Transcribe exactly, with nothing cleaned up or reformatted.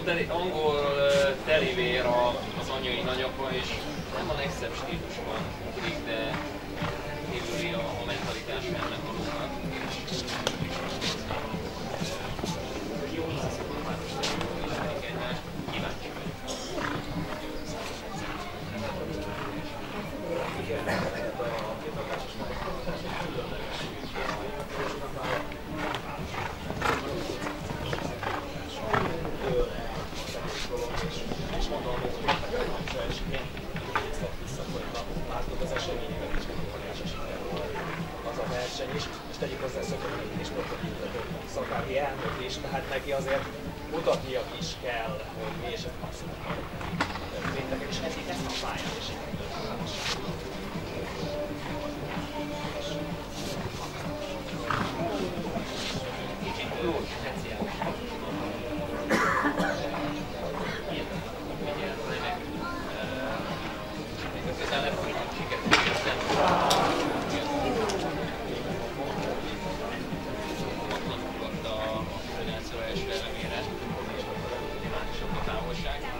teli, angol telivér az anyai nagyapa, és nem a legszebb stílusban ugrik, de kívüli a, a mentalitás ennek valókat. Jó hiszem, már ismerik egymást, kíváncsi vagyok. És mondom, hogy látod az eseményeket is, az a verseny is, és tegyük hozzá Szökönyi és Prototípető szakári elnök is, tehát neki azért mutatnia is kell, hogy mi és ez maximum történtek, és eddig ezt a pályán is Kicsit lót, speciális. Közel nem fogjuk sikerülni érteni. Magnak fogadta a federáció első elemére, és imádni sok a távolság.